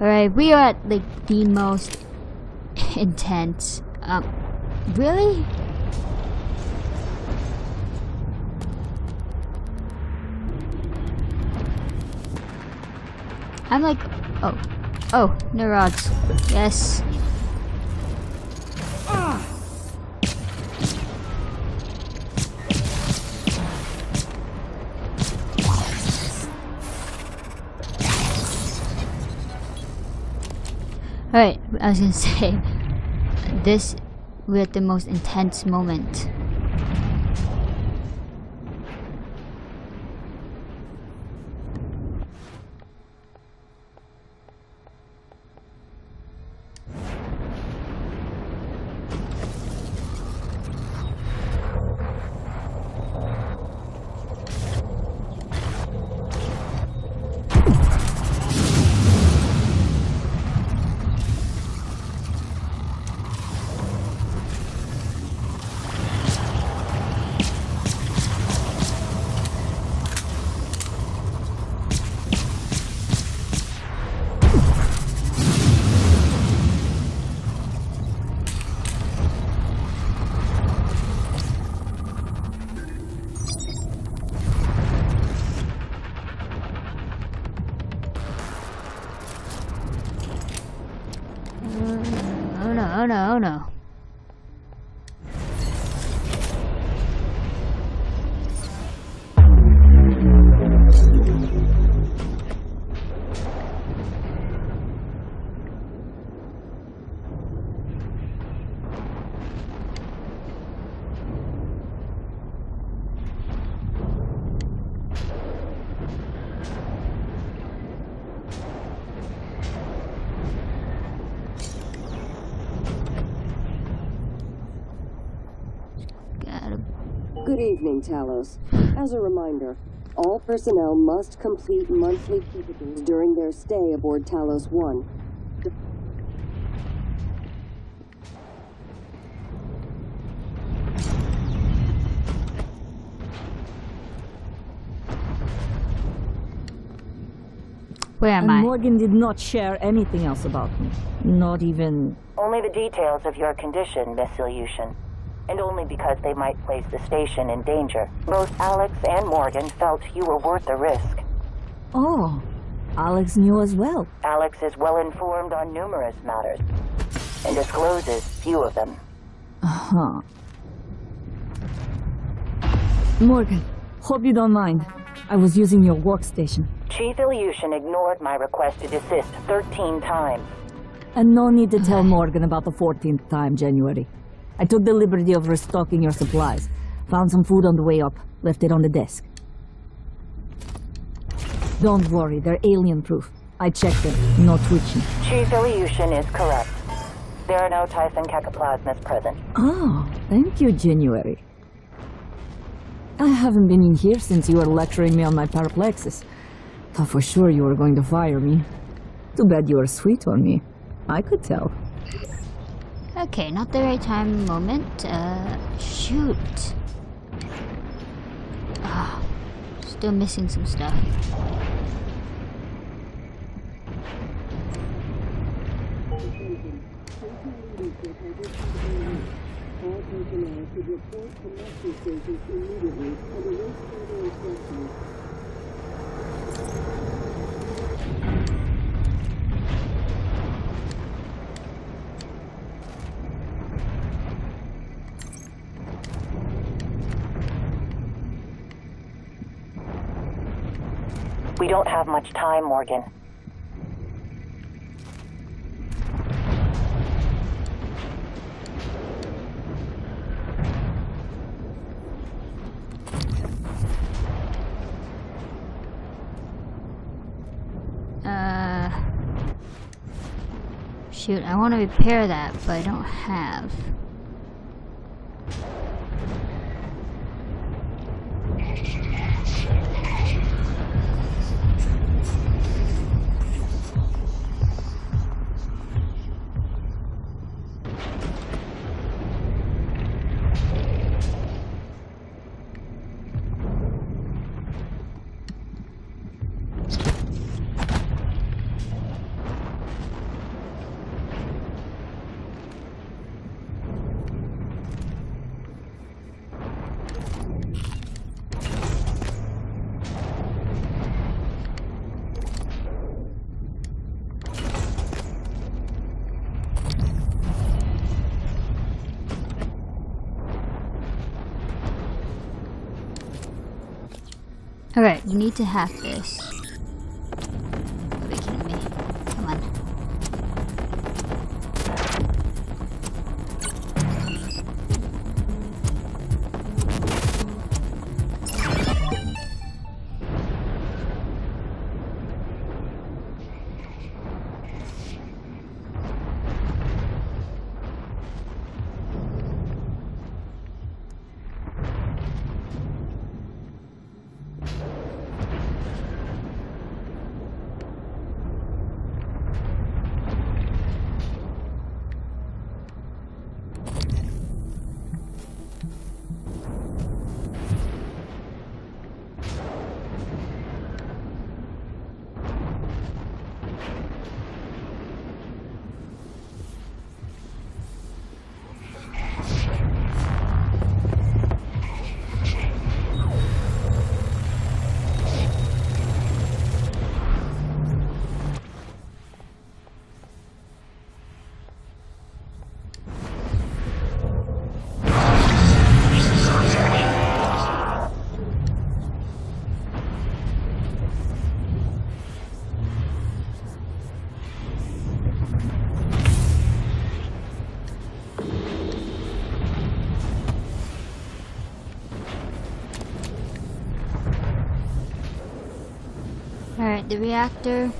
Alright, we are at like the most intense. Really? I'm like, oh, Nerods. Yes. Alright, I was gonna say, we're at the most intense moment. Oh no. Good evening, Talos. As a reminder, all personnel must complete monthly physicals during their stay aboard Talos 1. Where am I? Morgan did not share anything else about me. Not even... Only the details of your condition, Miss Ilyushin. And only because they might place the station in danger. Both Alex and Morgan felt you were worth the risk. Oh, Alex knew as well. Alex is well informed on numerous matters, and discloses few of them. Uh-huh. Morgan, hope you don't mind. I was using your workstation. Chief Ilyushin ignored my request to desist 13 times. And no need to tell Morgan about the 14th time, January. I took the liberty of restocking your supplies. Found some food on the way up. Left it on the desk. Don't worry, they're alien-proof. I checked them. No twitching. Chief Ilyushin is correct. There are no Typhon cacoplasmas present. Oh, thank you, January. I haven't been in here since you were lecturing me on my paraplexis. Thought for sure you were going to fire me. Too bad you were sweet on me. I could tell. Okay, not the right time moment. Shoot. Ah, still missing some stuff. We don't have much time, Morgan. Shoot, I want to repair that, but I don't have. Alright, you need to hack this. Are you kidding me? Come on. Alright, the reactor.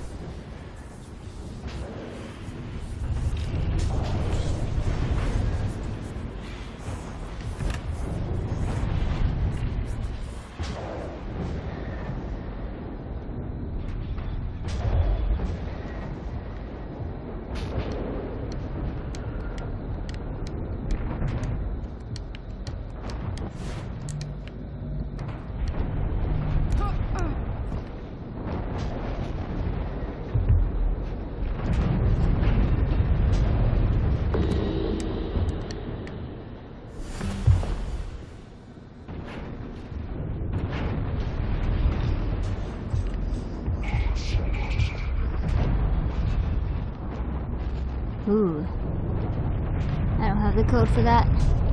Ooh. I don't have the code for that.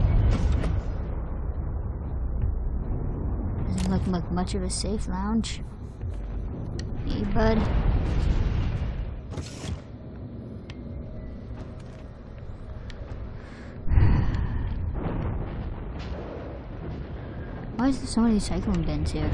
Doesn't look like much of a safe lounge. Hey, bud. Why is there so many cycling bins here?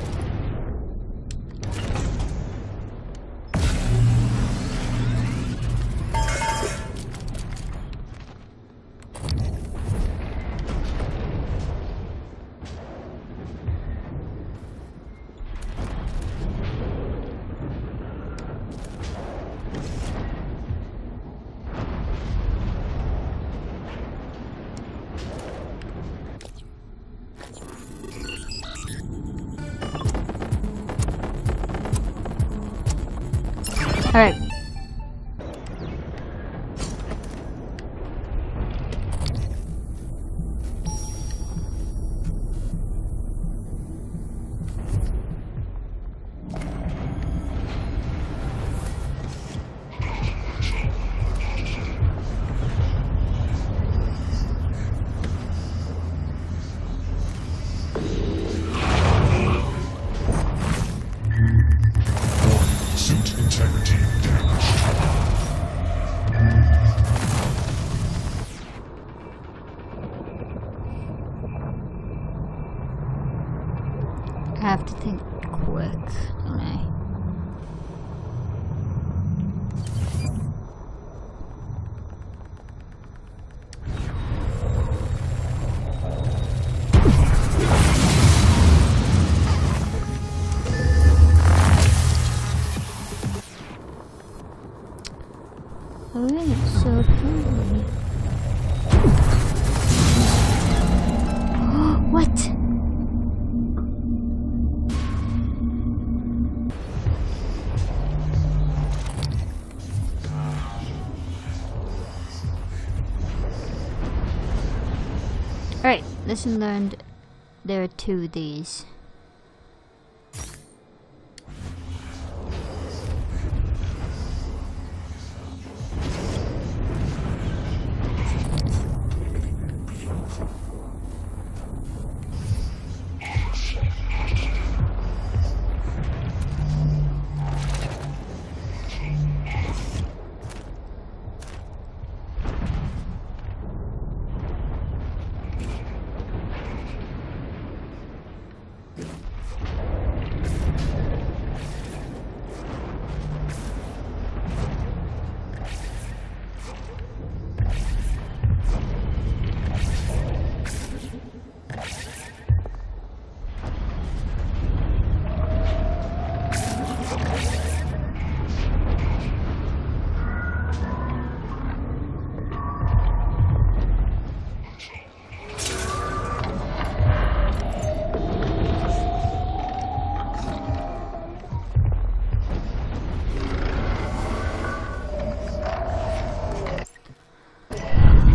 Alright. I have to think quick, don't I? Oh yeah, it's so pretty. What? Alright, lesson learned. There are 2 of these.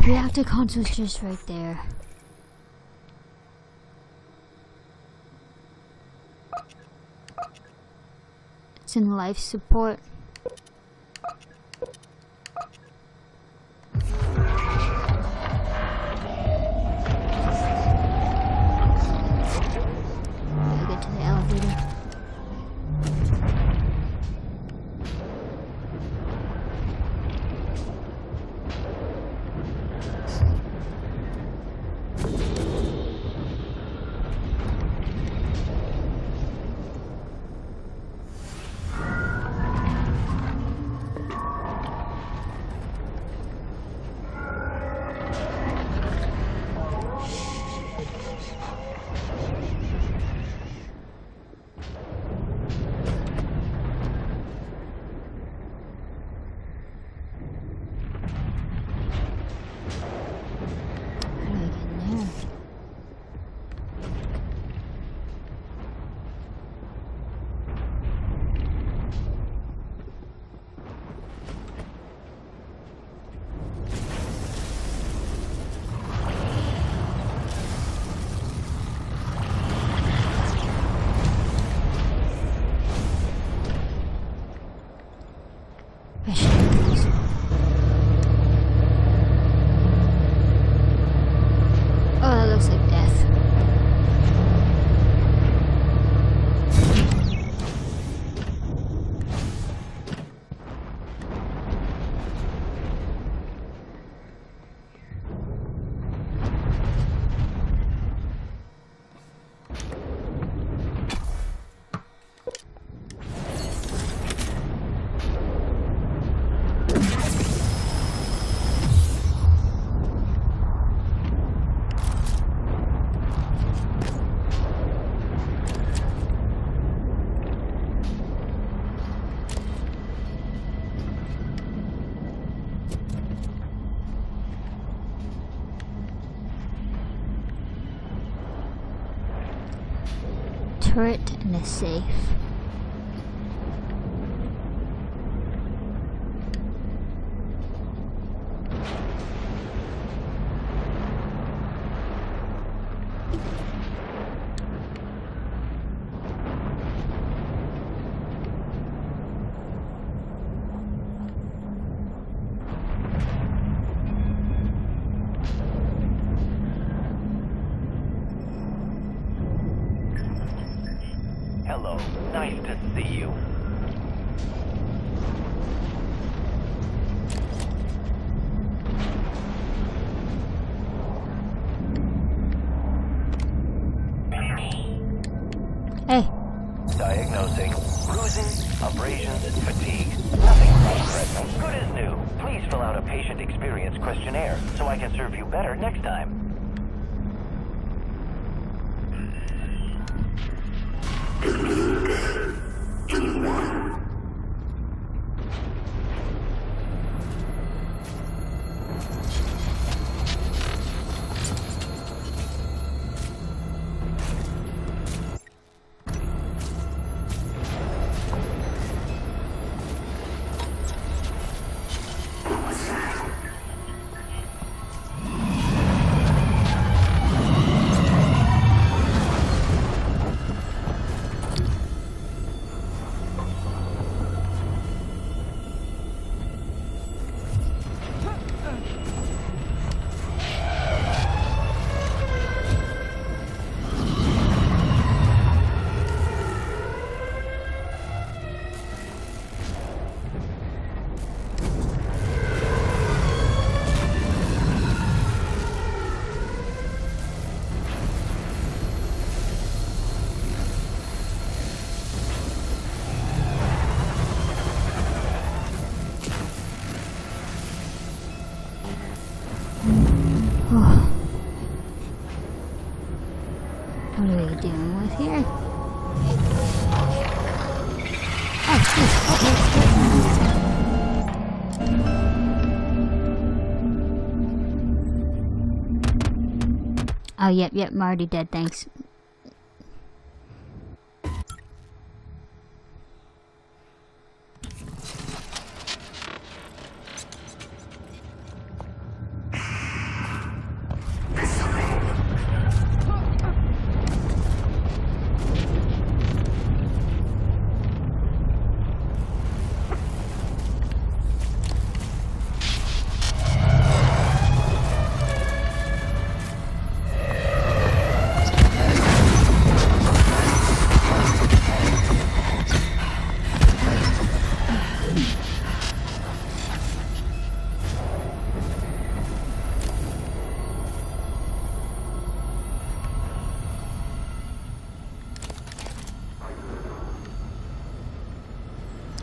reactor console's just right there. It's in life support. Gotta get to the elevator. Turret and a safe. Hello, nice to see you. Hey. Diagnosing bruising, abrasions, fatigue. Nothing life-threatening. Good as new. Please fill out a patient experience questionnaire so I can serve you better next time. What are we dealing with here? Oh, jeez. Oh, yep, I'm already dead, thanks.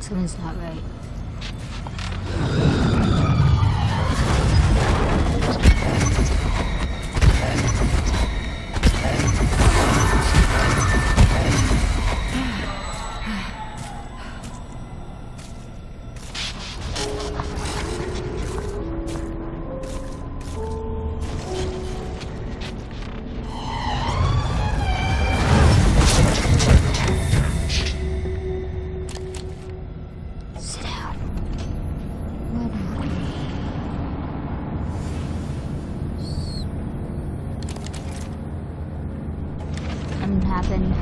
Something's not right. Happened.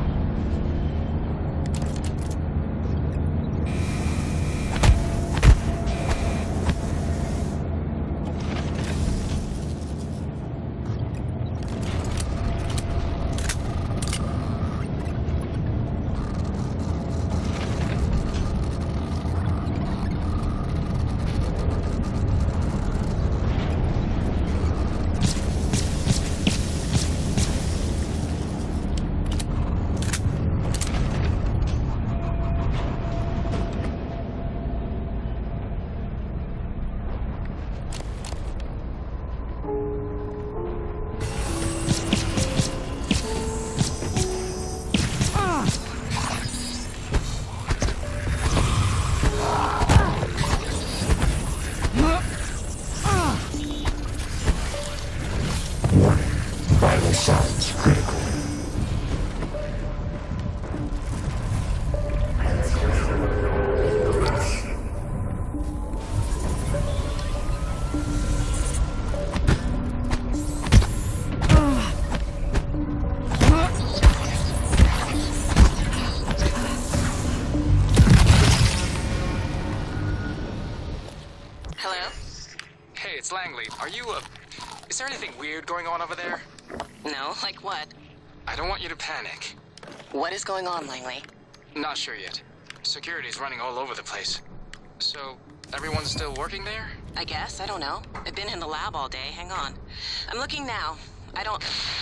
It's Langley. Are you, is there anything weird going on over there? No, like what? I don't want you to panic. What is going on, Langley? Not sure yet. Security's running all over the place. So, everyone's still working there? I guess. I don't know. I've been in the lab all day. Hang on. I'm looking now. I don't...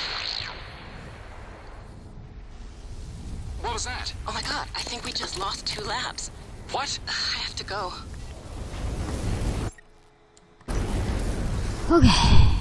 What was that? Oh my god, I think we just lost 2 labs. What? I have to go. Okay.